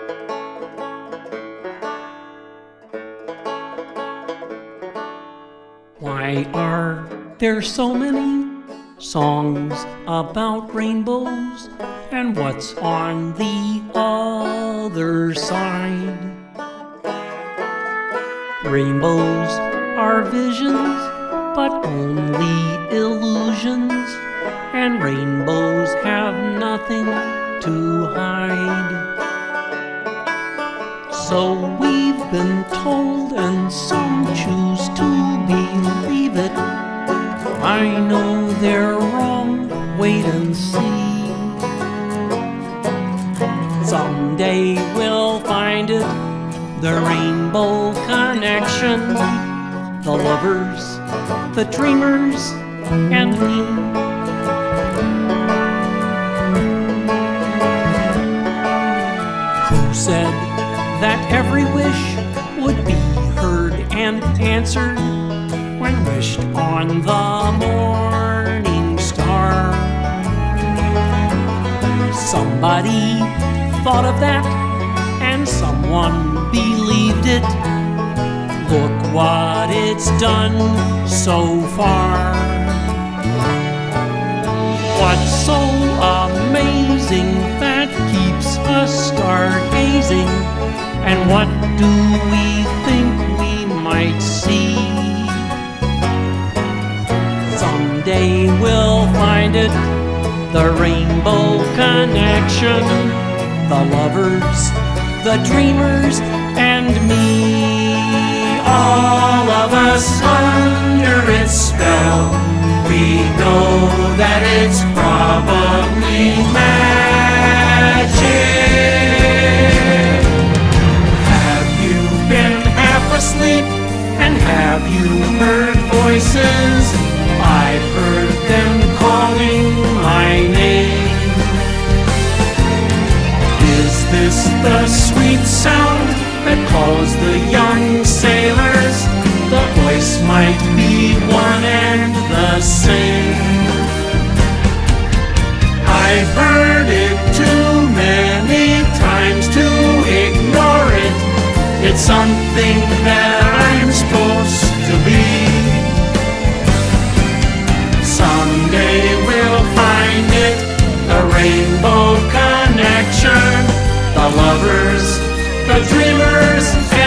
Why are there so many songs about rainbows, and what's on the other side? Rainbows are visions, but only illusions, and rainbows have nothing to hide. So we've been told, and some choose to believe it. I know they're wrong, wait and see. Someday we'll find it, the rainbow connection, the lovers, the dreamers, and me. Who said that every wish would be heard and answered when wished on the morning star? Somebody thought of that, and someone believed it. Look what it's done so far. What's so amazing that keeps us stargazing? And what do we think we might see? Someday we'll find it, the rainbow connection, the lovers, the dreamers, and me. All of us under its spell, we know that it's probably magic. Have you been half asleep, and have you heard voices? I've heard them calling my name. Is this the sweet sound that calls the young sailors? The voice might be one and the same. I've heard it too many times to ignore it. It's something that I'm supposed to be. Someday we'll find it, the rainbow connection, the lovers, the dreamers,